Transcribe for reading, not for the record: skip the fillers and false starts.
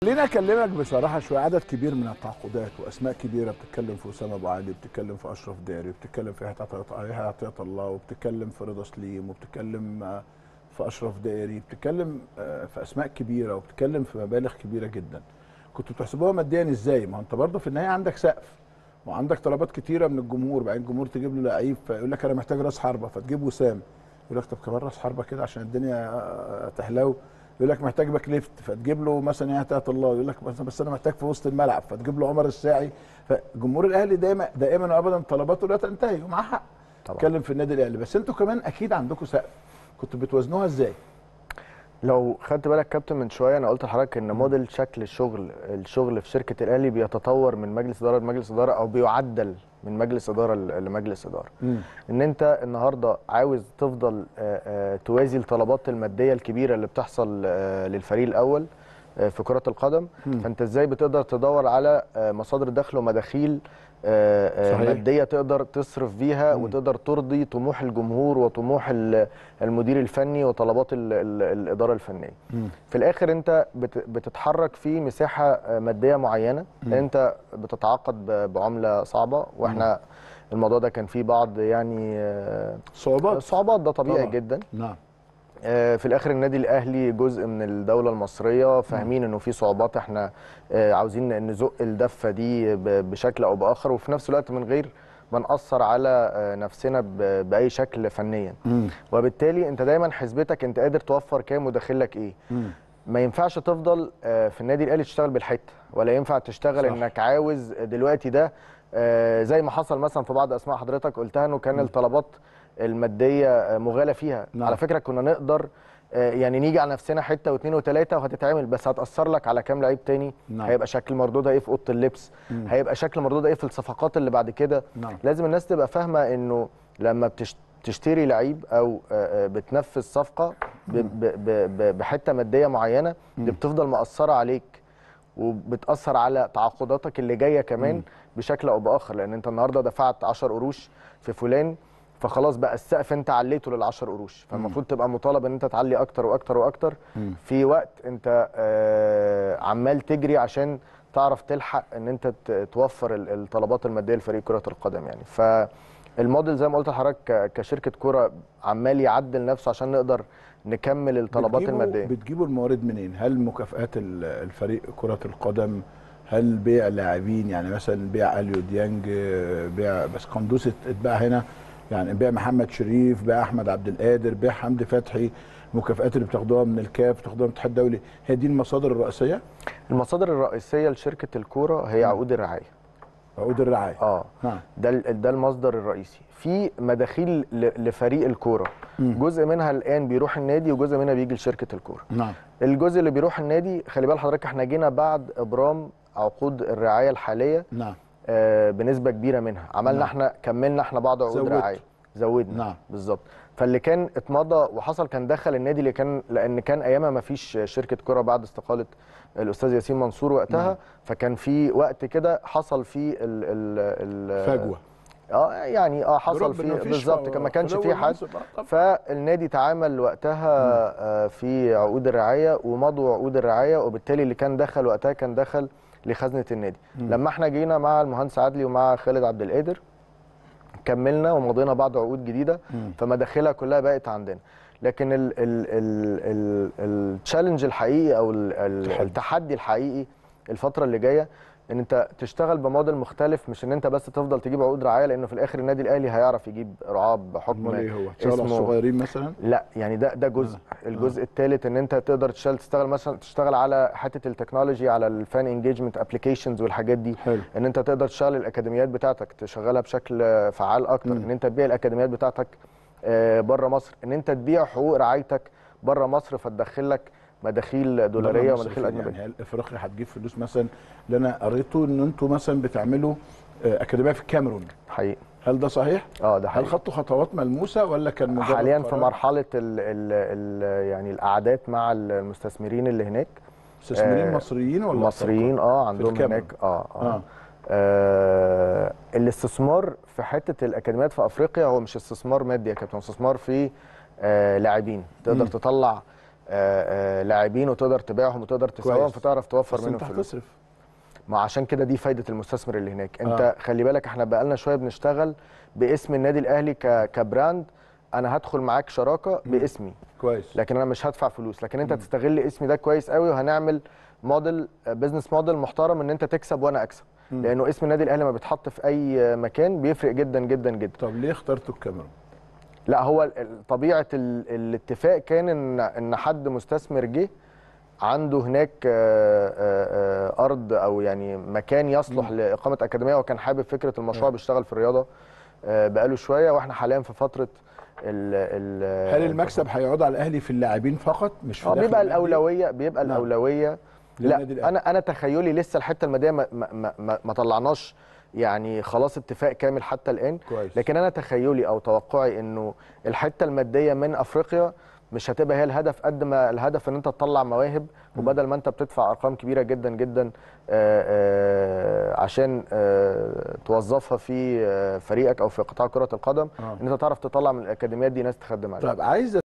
خليني اكلمك بصراحه شويه. عدد كبير من التعاقدات واسماء كبيره، بتتكلم في اسامه ابو علي، بتتكلم في اشرف داري، بتتكلم في يحيى عطيه الله، وبتتكلم في رضا سليم، وبتتكلم في اشرف داري، بتتكلم في اسماء كبيره، وبتتكلم في مبالغ كبيره جدا. كنتوا بتحسبوها ماديا ازاي؟ ما هو انت برضه في النهايه عندك سقف وعندك طلبات كتيره من الجمهور، بعدين الجمهور تجيب له لعيب فيقول لك انا محتاج راس حربه فتجيب وسام، يقول لك طب كمان راس حربه كده عشان الدنيا تحلو. يقول لك محتاج باك ليفت فتجيب له مثلا يحيى الله، يقول لك بس انا محتاج في وسط الملعب فتجيب له عمر الساعي. فجمهور الاهلي دائما وابدا طلباته لا تنتهي، ومعاه حق. طبعا. اتكلم في النادي الاهلي، بس انتوا كمان اكيد عندكم سقف، كنتوا بتوازنوها ازاي؟ لو خدت بالك كابتن من شويه انا قلت لحضرتك ان موديل شكل الشغل في شركه الاهلي بيتطور من مجلس اداره لمجلس اداره، او بيعدل من مجلس اداره لمجلس اداره. ان انت النهارده عاوز تفضل توازي الطلبات الماديه الكبيره اللي بتحصل للفريق الاول في كره القدم. فانت ازاي بتقدر تدور على مصادر دخل ومداخيل صحيح. ماديه تقدر تصرف بيها وتقدر ترضي طموح الجمهور وطموح المدير الفني وطلبات الاداره الفنيه. في الاخر انت بتتحرك في مساحه ماديه معينه، انت بتتعاقد بعمله صعبه، واحنا الموضوع ده كان فيه بعض يعني صعوبات، ده طبيعي طبعا. جدا. نعم. في الاخر النادي الاهلي جزء من الدوله المصريه، فاهمين انه في صعوبات، احنا عاوزين نزق الدفه دي بشكل او باخر، وفي نفس الوقت من غير ما نأثر على نفسنا باي شكل فنيا. وبالتالي انت دايما حسبتك انت قادر توفر كام وداخلك ايه. ما ينفعش تفضل في النادي الاهلي تشتغل بالحته، ولا ينفع تشتغل صح. انك عاوز دلوقتي ده زي ما حصل مثلا في بعض اسماء حضرتك قلتها انه كان الطلبات الماديه مغالى فيها. نعم. على فكره كنا نقدر يعني نيجي على نفسنا حته واثنين وثلاثه وهتتعمل، بس هتاثر لك على كام لعيب تاني. نعم. هيبقى شكل مردودها ايه في اوضه اللبس، هيبقى شكل مردودها ايه في الصفقات اللي بعد كده. نعم. لازم الناس تبقى فاهمه انه لما تشتري لعيب او بتنفذ صفقه بحته ماديه معينه، دي بتفضل مأثره عليك وبتأثر على تعاقداتك اللي جايه كمان بشكل او باخر، لان انت النهارده دفعت 10 قروش في فلان، فخلاص بقى السقف انت عليته لل10 قروش، فالمفروض تبقى مطالب ان انت تعلي اكتر واكتر واكتر في وقت انت عمال تجري عشان تعرف تلحق ان انت توفر الطلبات الماديه لفريق كره القدم يعني. فالموديل زي ما قلت لحضرتك كشركه كوره عمال يعدل نفسه عشان نقدر نكمل الطلبات الماديه. بتجيبوا الموارد منين؟ هل مكافآت الفريق كرة القدم؟ هل بيع لاعبين؟ يعني مثلا بيع اليو ديانج، بيع بس قندوسي اتباع هنا، يعني بيع محمد شريف، بيع احمد عبد القادر، بيع حمدي فتحي، المكافآت اللي بتاخدوها من الكاف، بتاخدوها من الاتحاد الدولي، هي دي المصادر الرئيسيه؟ المصادر الرئيسيه لشركه الكوره هي عقود الرعايه. عقود الرعايه. نعم. ده المصدر الرئيسي. في مداخيل لفريق الكوره، جزء منها الان بيروح النادي وجزء منها بيجي لشركه الكوره. نعم. الجزء اللي بيروح النادي خلي بال حضرتك احنا جينا بعد ابرام عقود الرعايه الحاليه. نعم. بنسبه كبيره منها عملنا. نعم. احنا كملنا بعض عقود رعايه، زودنا. نعم. بالظبط. فاللي كان اتمضى وحصل كان دخل النادي اللي كان، لان كان ايامها ما فيش شركه كوره بعد استقاله الاستاذ ياسين منصور وقتها. نعم. فكان في وقت كده حصل فيه فجوه. يعني حصل فيه بالظبط، ما كانش فيه حد. فالنادي تعامل وقتها في عقود الرعايه ومضوا عقود الرعايه، وبالتالي اللي كان دخل وقتها كان دخل لخزنه النادي. لما احنا جينا مع المهندس عدلي ومع خالد عبد القادر كملنا ومضينا بعض عقود جديده، فمداخلها كلها بقت عندنا. لكن التشالنج الحقيقي او التحدي الحقيقي الفتره اللي جايه ان انت تشتغل بموديل مختلف، مش ان انت بس تفضل تجيب عقود رعايه، لانه في الاخر النادي الاهلي هيعرف يجيب رعاه بحكم هو اسمه صغيرين مثلا. لا يعني ده جزء. الجزء الثالث ان انت تقدر تشتغل على حته التكنولوجي، على الفان انجيجمنت ابلكيشنز والحاجات دي. حلو. ان انت تقدر تشتغل الاكاديميات بتاعتك تشغلها بشكل فعال اكتر. ان انت تبيع الاكاديميات بتاعتك بره مصر، ان انت تبيع حقوق رعايتك بره مصر فتدخل لك مداخيل دولاريه ومداخيل اجنبيه. يعني افريقيا هتجيب فلوس مثلا، اللي انا قريته ان انتم مثلا بتعملوا اكاديميه في الكاميرون. حقيقي. هل ده صحيح؟ ده حقيقي. هل خدتوا خطوات ملموسه ولا كان مجرد حاليا قرار؟ في مرحله يعني القعدات مع المستثمرين اللي هناك. مستثمرين مصريين ولا مصريين؟ عندهم هناك الاستثمار في حته الاكاديميات في افريقيا هو مش استثمار مادي يا كابتن، استثمار في لاعبين تقدر تطلع لاعبين وتقدر تبيعهم وتقدر تسوقهم، فتعرف توفر بس منهم انت فلوس. هتصرف. ما عشان كده دي فايده المستثمر اللي هناك. انت خلي بالك احنا بقالنا شويه بنشتغل باسم النادي الاهلي كبراند. انا هدخل معاك شراكه باسمي كويس، لكن انا مش هدفع فلوس، لكن انت تستغل اسمي ده كويس قوي، وهنعمل موديل بزنس موديل محترم ان انت تكسب وانا اكسب. لانه اسم النادي الاهلي ما بيتحط في اي مكان بيفرق جدا جدا جدا. طب ليه اخترتوا الكاميرون؟ لا هو طبيعه الاتفاق كان ان حد مستثمر جه عنده هناك ارض او يعني مكان يصلح لاقامه اكاديميه، وكان حابب فكره المشروع، بيشتغل في الرياضه بقاله شويه، واحنا حاليا في فتره هل المكسب هيعود على الاهلي في اللاعبين فقط مش في داخل بيبقى النادي؟ الاولويه الاولويه. لا للنادي الأهلي. انا تخيلي لسه الحته الماديه ما طلعناش يعني خلاص اتفاق كامل حتى الان. كويس. لكن انا تخيلي او توقعي انه الحته الماديه من افريقيا مش هتبقى هي الهدف قد ما الهدف ان انت تطلع مواهب، وبدل ما انت بتدفع ارقام كبيره جدا جدا عشان توظفها في فريقك او في قطاع كره القدم، ان انت تعرف تطلع من الاكاديميات دي ناس تخدم عليك. طيب عايز